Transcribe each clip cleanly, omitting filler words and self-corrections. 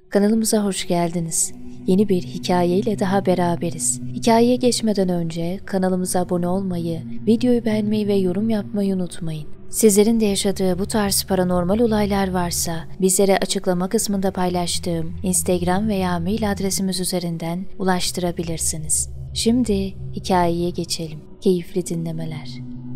Kanalımıza hoş geldiniz. Yeni bir hikayeyle daha beraberiz. Hikayeye geçmeden önce kanalımıza abone olmayı, videoyu beğenmeyi ve yorum yapmayı unutmayın. Sizlerin de yaşadığı bu tarz paranormal olaylar varsa bizlere açıklama kısmında paylaştığım Instagram veya mail adresimiz üzerinden ulaştırabilirsiniz. Şimdi hikayeye geçelim. Keyifli dinlemeler.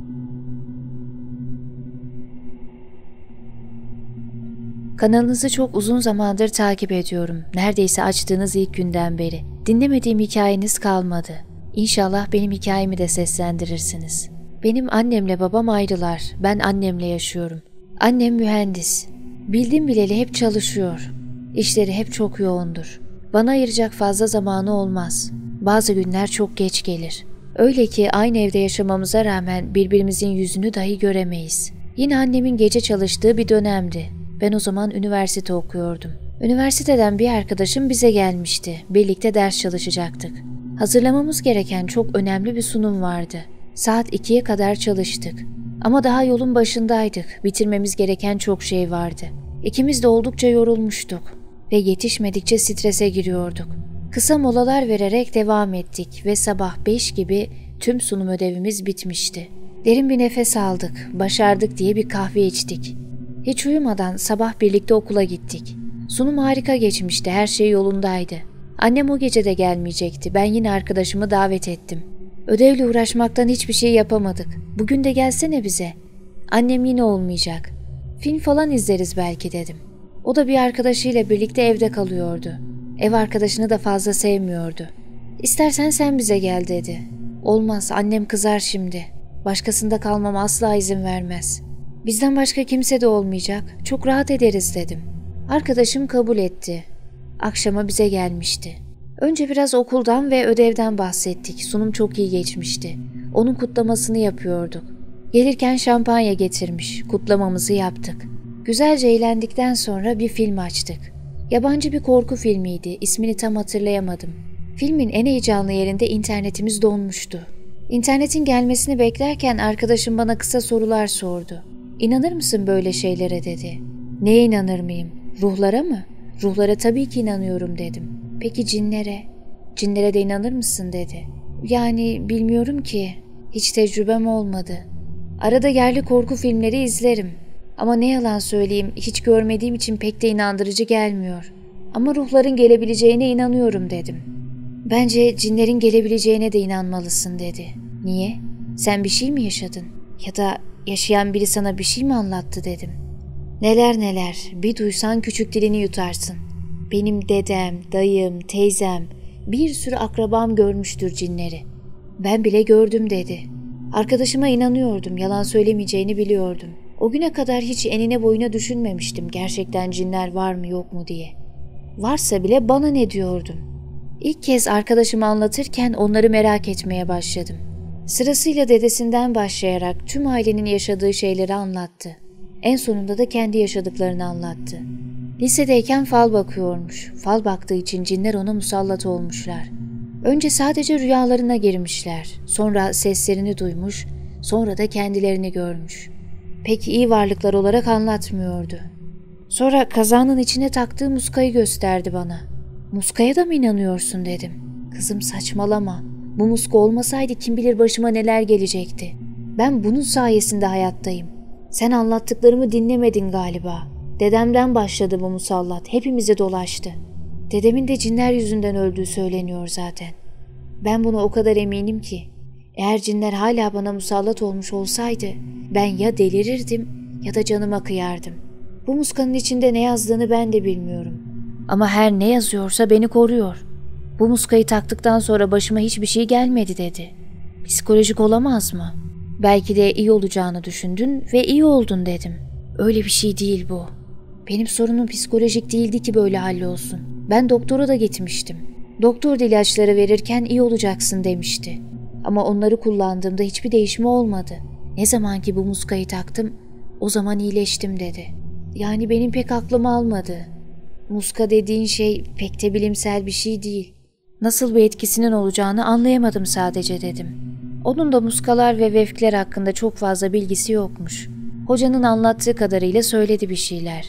Kanalınızı çok uzun zamandır takip ediyorum. Neredeyse açtığınız ilk günden beri. Dinlemediğim hikayeniz kalmadı. İnşallah benim hikayemi de seslendirirsiniz. Benim annemle babam ayrılar. Ben annemle yaşıyorum. Annem mühendis. Bildim bileli hep çalışıyor. İşleri hep çok yoğundur. Bana ayıracak fazla zamanı olmaz. Bazı günler çok geç gelir. Öyle ki aynı evde yaşamamıza rağmen birbirimizin yüzünü dahi göremeyiz. Yine annemin gece çalıştığı bir dönemdi. Ben o zaman üniversite okuyordum. Üniversiteden bir arkadaşım bize gelmişti. Birlikte ders çalışacaktık. Hazırlamamız gereken çok önemli bir sunum vardı. Saat 2'ye kadar çalıştık. Ama daha yolun başındaydık. Bitirmemiz gereken çok şey vardı. İkimiz de oldukça yorulmuştuk ve yetişmedikçe strese giriyorduk. Kısa molalar vererek devam ettik ve sabah 5 gibi tüm sunum ödevimiz bitmişti. Derin bir nefes aldık, başardık diye bir kahve içtik. Hiç uyumadan sabah birlikte okula gittik. Sunum harika geçmişti, her şey yolundaydı. Annem o gece de gelmeyecekti, ben yine arkadaşımı davet ettim. Ödevle uğraşmaktan hiçbir şey yapamadık. Bugün de gelsene bize. Annem yine olmayacak. Film falan izleriz belki dedim. O da bir arkadaşıyla birlikte evde kalıyordu. Ev arkadaşını da fazla sevmiyordu. İstersen sen bize gel dedi. Olmaz, annem kızar şimdi. Başkasında kalmama asla izin vermez. Bizden başka kimse de olmayacak. Çok rahat ederiz dedim. Arkadaşım kabul etti. Akşama bize gelmişti. Önce biraz okuldan ve ödevden bahsettik. Sunum çok iyi geçmişti. Onun kutlamasını yapıyorduk. Gelirken şampanya getirmiş. Kutlamamızı yaptık. Güzelce eğlendikten sonra bir film açtık. Yabancı bir korku filmiydi. İsmini tam hatırlayamadım. Filmin en heyecanlı yerinde internetimiz donmuştu. İnternetin gelmesini beklerken arkadaşım bana kısa sorular sordu. "İnanır mısın böyle şeylere?" dedi. "Neye inanır mıyım? Ruhlara mı?" "Ruhlara tabii ki inanıyorum." dedim. "Peki cinlere?" "Cinlere de inanır mısın?" dedi. "Yani bilmiyorum ki. Hiç tecrübem olmadı. Arada yerli korku filmleri izlerim. Ama ne yalan söyleyeyim, hiç görmediğim için pek de inandırıcı gelmiyor. Ama ruhların gelebileceğine inanıyorum." dedim. "Bence cinlerin gelebileceğine de inanmalısın." dedi. "Niye? Sen bir şey mi yaşadın? Ya da yaşayan biri sana bir şey mi anlattı?" dedim. "Neler neler, bir duysan küçük dilini yutarsın. Benim dedem, dayım, teyzem, bir sürü akrabam görmüştür cinleri. Ben bile gördüm." dedi. Arkadaşıma inanıyordum, yalan söylemeyeceğini biliyordum. O güne kadar hiç enine boyuna düşünmemiştim gerçekten cinler var mı yok mu diye. Varsa bile bana ne diyordum. İlk kez arkadaşıma anlatırken onları merak etmeye başladım. Sırasıyla dedesinden başlayarak tüm ailenin yaşadığı şeyleri anlattı. En sonunda da kendi yaşadıklarını anlattı. Lisedeyken fal bakıyormuş. Fal baktığı için cinler ona musallat olmuşlar. Önce sadece rüyalarına girmişler. Sonra seslerini duymuş, sonra da kendilerini görmüş. Pek iyi varlıklar olarak anlatmıyordu. Sonra kazağının içine taktığı muskayı gösterdi bana. "Muskaya da mı inanıyorsun?" dedim. "Kızım saçmalama. Bu muska olmasaydı kim bilir başıma neler gelecekti. Ben bunun sayesinde hayattayım. Sen anlattıklarımı dinlemedin galiba. Dedemden başladı bu musallat. Hepimizi dolaştı. Dedemin de cinler yüzünden öldüğü söyleniyor zaten. Ben buna o kadar eminim ki. Eğer cinler hala bana musallat olmuş olsaydı ben ya delirirdim ya da canıma kıyardım. Bu muskanın içinde ne yazdığını ben de bilmiyorum. Ama her ne yazıyorsa beni koruyor. Bu muskayı taktıktan sonra başıma hiçbir şey gelmedi." dedi. "Psikolojik olamaz mı? Belki de iyi olacağını düşündün ve iyi oldun." dedim. "Öyle bir şey değil bu. Benim sorunum psikolojik değildi ki böyle hallolsun. Ben doktora da gitmiştim. Doktor da ilaçları verirken iyi olacaksın demişti. Ama onları kullandığımda hiçbir değişme olmadı. Ne zaman ki bu muskayı taktım, o zaman iyileştim." dedi. "Yani benim pek aklım almadı. Muska dediğin şey pek de bilimsel bir şey değil. Nasıl bir etkisinin olacağını anlayamadım sadece." dedim. Onun da muskalar ve vefkler hakkında çok fazla bilgisi yokmuş. Hocanın anlattığı kadarıyla söyledi bir şeyler.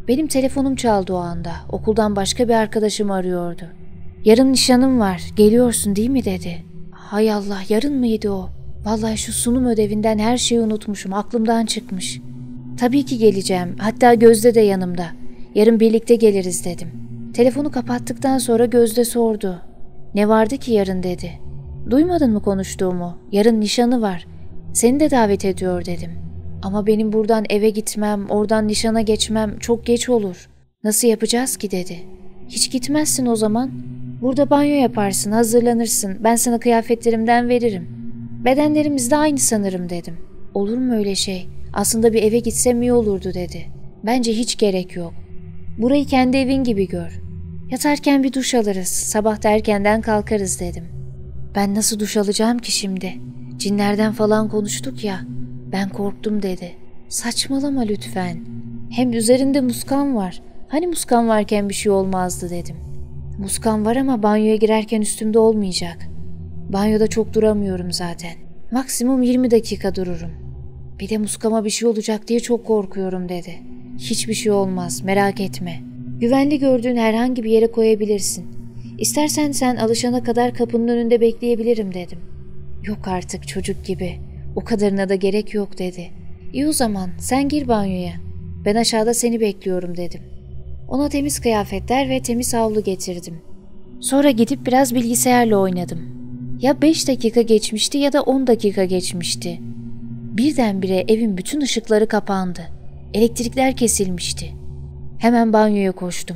Benim telefonum çaldı o anda. Okuldan başka bir arkadaşım arıyordu. Yarın nişanım var, geliyorsun değil mi dedi. Hay Allah, yarın mıydı o? Vallahi şu sunum ödevinden her şeyi unutmuşum, aklımdan çıkmış. Tabii ki geleceğim, hatta Gözde de yanımda. Yarın birlikte geliriz dedim. Telefonu kapattıktan sonra Gözde sordu. Ne vardı ki yarın dedi. Duymadın mı konuştuğumu? Yarın nişanı var. Seni de davet ediyor dedim. Ama benim buradan eve gitmem, oradan nişana geçmem çok geç olur. Nasıl yapacağız ki dedi. Hiç gitmezsin o zaman. Burada banyo yaparsın, hazırlanırsın. Ben sana kıyafetlerimden veririm. Bedenlerimiz de aynı sanırım dedim. Olur mu öyle şey? Aslında bir eve gitsem iyi olurdu dedi. Bence hiç gerek yok. Burayı kendi evin gibi gör. Yatarken bir duş alırız, sabah da erkenden kalkarız dedim. Ben nasıl duş alacağım ki şimdi? Cinlerden falan konuştuk ya. Ben korktum dedi. Saçmalama lütfen. Hem üzerinde muskan var. Hani muskan varken bir şey olmazdı dedim. Muskan var ama banyoya girerken üstümde olmayacak. Banyoda çok duramıyorum zaten. Maksimum 20 dakika dururum. Bir de muskama bir şey olacak diye çok korkuyorum dedi. Hiçbir şey olmaz, merak etme. Güvenli gördüğün herhangi bir yere koyabilirsin. İstersen sen alışana kadar kapının önünde bekleyebilirim dedim. Yok artık çocuk gibi. O kadarına da gerek yok dedi. İyi o zaman sen gir banyoya. Ben aşağıda seni bekliyorum dedim. Ona temiz kıyafetler ve temiz havlu getirdim. Sonra gidip biraz bilgisayarla oynadım. Ya 5 dakika geçmişti ya da 10 dakika geçmişti. Birdenbire evin bütün ışıkları kapandı. Elektrikler kesilmişti. Hemen banyoya koştum.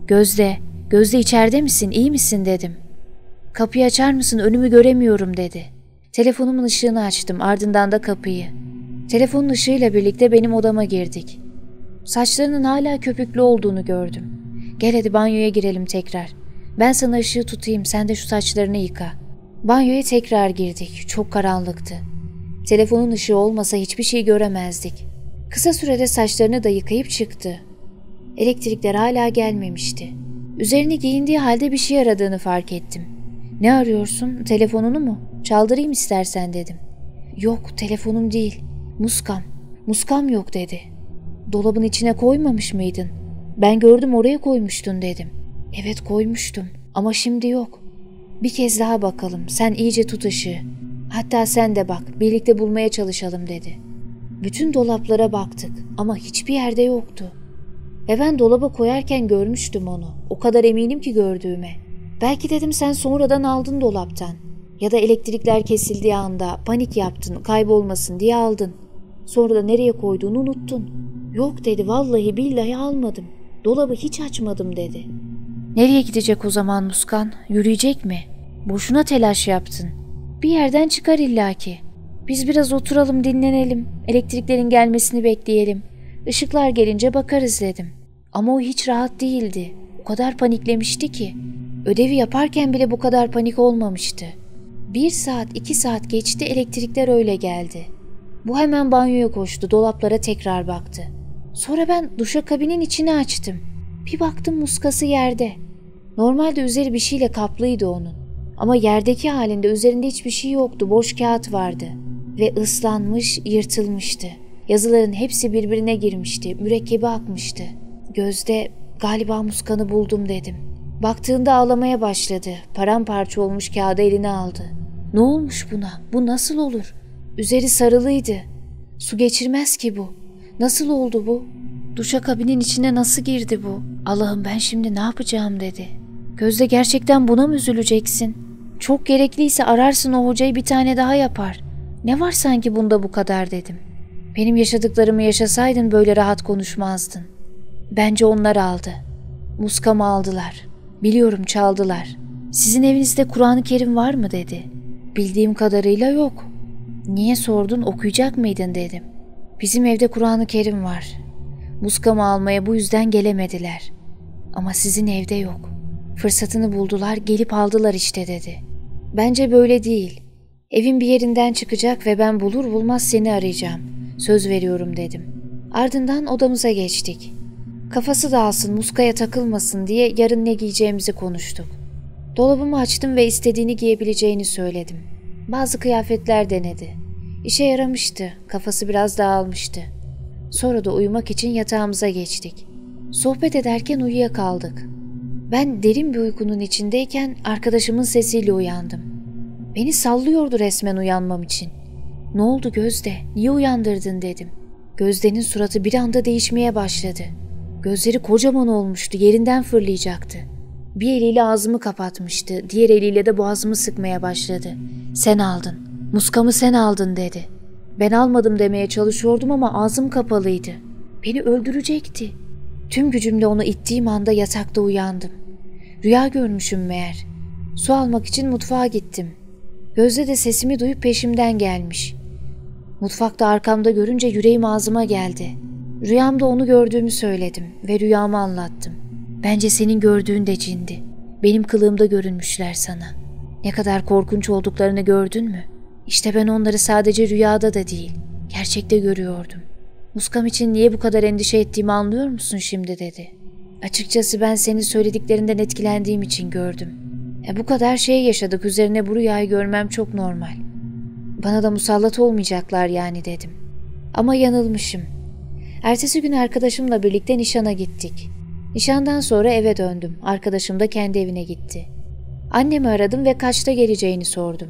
Gözde içeride misin, iyi misin dedim. Kapıyı açar mısın, önümü göremiyorum dedi. Telefonumun ışığını açtım, ardından da kapıyı. Telefonun ışığıyla birlikte benim odama girdik. Saçlarının hala köpüklü olduğunu gördüm. Gel hadi banyoya girelim tekrar. Ben sana ışığı tutayım, sen de şu saçlarını yıka. Banyoya tekrar girdik, çok karanlıktı. Telefonun ışığı olmasa hiçbir şey göremezdik. Kısa sürede saçlarını da yıkayıp çıktı. Elektrikler hala gelmemişti. Üzerini giyindiği halde bir şey aradığını fark ettim. Ne arıyorsun? Telefonunu mu? Çaldırayım istersen dedim. Yok, telefonum değil. Muskam. Muskam yok dedi. Dolabın içine koymamış mıydın? Ben gördüm oraya koymuştun dedim. Evet koymuştum ama şimdi yok. Bir kez daha bakalım, sen iyice tut ışığı. Hatta sen de bak, birlikte bulmaya çalışalım dedi. Bütün dolaplara baktık ama hiçbir yerde yoktu. Ve ben dolaba koyarken görmüştüm onu. O kadar eminim ki gördüğüme. Belki dedim sen sonradan aldın dolaptan. Ya da elektrikler kesildiği anda panik yaptın, kaybolmasın diye aldın. Sonra da nereye koyduğunu unuttun. Yok dedi, vallahi billahi almadım. Dolabı hiç açmadım dedi. Nereye gidecek o zaman Muskan? Yürüyecek mi? Boşuna telaş yaptın. Bir yerden çıkar illaki. Biz biraz oturalım, dinlenelim. Elektriklerin gelmesini bekleyelim. Işıklar gelince bakarız dedim. Ama o hiç rahat değildi. O kadar paniklemişti ki. Ödevi yaparken bile bu kadar panik olmamıştı. 1 saat, 2 saat geçti, elektrikler öyle geldi. Bu hemen banyoya koştu, dolaplara tekrar baktı. Sonra ben duşakabinin içini açtım. Bir baktım muskası yerde. Normalde üzeri bir şeyle kaplıydı onun. Ama yerdeki halinde üzerinde hiçbir şey yoktu, boş kağıt vardı. Ve ıslanmış, yırtılmıştı. Yazıların hepsi birbirine girmişti, mürekkebi akmıştı. Gözde, galiba muskanı buldum dedim. Baktığında ağlamaya başladı. Paramparça olmuş kağıdı eline aldı. Ne olmuş buna? Bu nasıl olur? Üzeri sarılıydı. Su geçirmez ki bu. Nasıl oldu bu? Duşakabinin içine nasıl girdi bu? Allah'ım ben şimdi ne yapacağım dedi. Gözde gerçekten buna mı üzüleceksin? Çok gerekliyse ararsın o hocayı bir tane daha yapar. Ne var sanki bunda bu kadar dedim. Benim yaşadıklarımı yaşasaydın böyle rahat konuşmazdın. Bence onlar aldı. Muskamı aldılar. Biliyorum çaldılar. Sizin evinizde Kur'an-ı Kerim var mı dedi. Bildiğim kadarıyla yok. Niye sordun, okuyacak mıydın dedim. Bizim evde Kur'an-ı Kerim var. Muskamı almaya bu yüzden gelemediler. Ama sizin evde yok. Fırsatını buldular, gelip aldılar işte dedi. Bence böyle değil. Evin bir yerinden çıkacak ve ben bulur bulmaz seni arayacağım. Söz veriyorum dedim. Ardından odamıza geçtik. Kafası dağılsın, muskaya takılmasın diye yarın ne giyeceğimizi konuştuk. Dolabımı açtım ve istediğini giyebileceğini söyledim. Bazı kıyafetler denedi. İşe yaramıştı, kafası biraz dağılmıştı. Sonra da uyumak için yatağımıza geçtik. Sohbet ederken uyuyakaldık. Ben derin bir uykunun içindeyken arkadaşımın sesiyle uyandım. Beni sallıyordu resmen uyanmam için. "Ne oldu Gözde? Niye uyandırdın?" dedim. Gözde'nin suratı bir anda değişmeye başladı. Gözleri kocaman olmuştu, yerinden fırlayacaktı. Bir eliyle ağzımı kapatmıştı, diğer eliyle de boğazımı sıkmaya başladı. "Sen aldın, muskamı sen aldın" dedi. Ben almadım demeye çalışıyordum ama ağzım kapalıydı. Beni öldürecekti. Tüm gücümle onu ittiğim anda yatakta uyandım. Rüya görmüşüm meğer. Su almak için mutfağa gittim. Gözde de sesimi duyup peşimden gelmiş. Mutfakta arkamda görünce yüreğim ağzıma geldi. Rüyamda onu gördüğümü söyledim ve rüyamı anlattım. "Bence senin gördüğün de cindi. Benim kılığımda görünmüşler sana. Ne kadar korkunç olduklarını gördün mü? İşte ben onları sadece rüyada da değil, gerçekte görüyordum. Muskam için niye bu kadar endişe ettiğimi anlıyor musun şimdi?" dedi. "Açıkçası ben senin söylediklerinden etkilendiğim için gördüm. Bu kadar şey yaşadık, üzerine bu rüyayı görmem çok normal. Bana da musallat olmayacaklar yani" dedim. Ama yanılmışım. Ertesi gün arkadaşımla birlikte nişana gittik. Nişandan sonra eve döndüm. Arkadaşım da kendi evine gitti. Annemi aradım ve kaçta geleceğini sordum.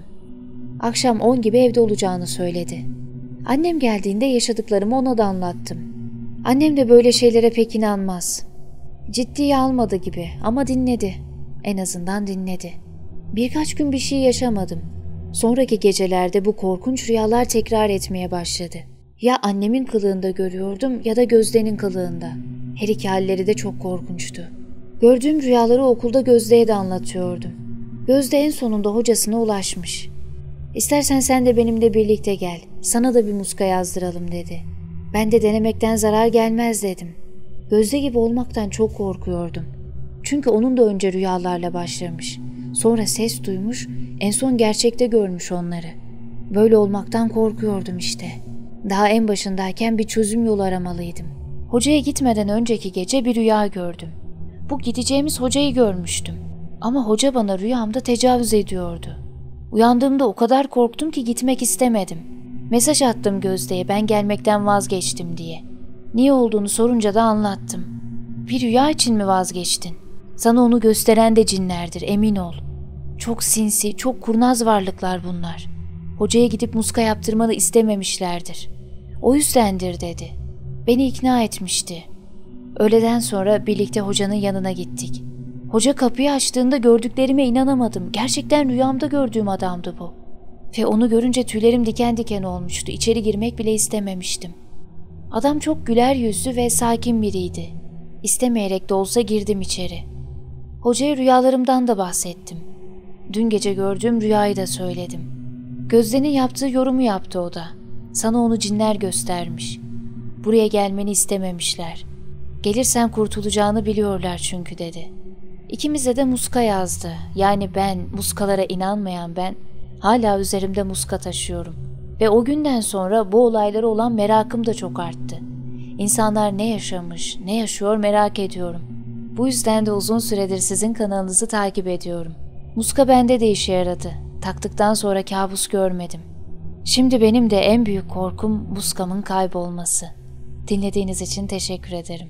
Akşam 10 gibi evde olacağını söyledi. Annem geldiğinde yaşadıklarımı ona da anlattım. Annem de böyle şeylere pek inanmaz. Ciddiye almadı gibi ama dinledi. En azından dinledi. Birkaç gün bir şey yaşamadım. Sonraki gecelerde bu korkunç rüyalar tekrar etmeye başladı. Ya annemin kılığında görüyordum ya da Gözde'nin kılığında. Her iki halleri de çok korkunçtu. Gördüğüm rüyaları okulda Gözde'ye de anlatıyordum. Gözde en sonunda hocasına ulaşmış. "İstersen sen de benimle birlikte gel, sana da bir muska yazdıralım" dedi. Ben de denemekten zarar gelmez dedim. Gözde gibi olmaktan çok korkuyordum. Çünkü onun da önce rüyalarla başlamış. Sonra ses duymuş, en son gerçekte görmüş onları. Böyle olmaktan korkuyordum işte. Daha en başındayken bir çözüm yolu aramalıydım. Hocaya gitmeden önceki gece bir rüya gördüm. Bu gideceğimiz hocayı görmüştüm. Ama hoca bana rüyamda tecavüz ediyordu. Uyandığımda o kadar korktum ki gitmek istemedim. Mesaj attım Gözde'ye, ben gelmekten vazgeçtim diye. Niye olduğunu sorunca da anlattım. "Bir rüya için mi vazgeçtin? Sana onu gösteren de cinlerdir, emin ol. Çok sinsi, çok kurnaz varlıklar bunlar. Hocaya gidip muska yaptırmanı istememişlerdir. O yüzdendir" dedi. Beni ikna etmişti. Öğleden sonra birlikte hocanın yanına gittik. Hoca kapıyı açtığında gördüklerime inanamadım. Gerçekten rüyamda gördüğüm adamdı bu. Ve onu görünce tüylerim diken diken olmuştu. İçeri girmek bile istememiştim. Adam çok güler yüzlü ve sakin biriydi. İstemeyerek de olsa girdim içeri. Hocaya rüyalarımdan da bahsettim. Dün gece gördüğüm rüyayı da söyledim. Gözde'nin yaptığı yorumu yaptı o da. "Sana onu cinler göstermiş. Buraya gelmeni istememişler. Gelirsen kurtulacağını biliyorlar çünkü" dedi. İkimize de muska yazdı. Yani ben, muskalara inanmayan ben, hala üzerimde muska taşıyorum. Ve o günden sonra bu olaylara olan merakım da çok arttı. İnsanlar ne yaşamış, ne yaşıyor merak ediyorum. Bu yüzden de uzun süredir sizin kanalınızı takip ediyorum. Muska bende de işe yaradı. Taktıktan sonra kabus görmedim. Şimdi benim de en büyük korkum muskamın kaybolması. Dinlediğiniz için teşekkür ederim.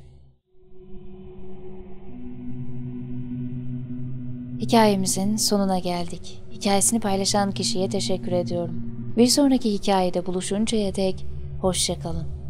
Hikayemizin sonuna geldik. Hikayesini paylaşan kişiye teşekkür ediyorum. Bir sonraki hikayede buluşuncaya dek hoşça kalın.